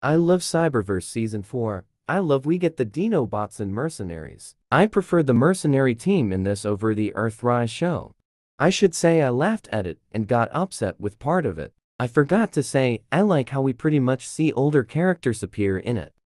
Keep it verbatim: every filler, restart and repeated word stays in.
I love Cyberverse Season four. I love we get the Dinobots and mercenaries. I prefer the mercenary team in this over the Earthrise show. I should say I laughed at it and got upset with part of it. I forgot to say, I like how we pretty much see older characters appear in it.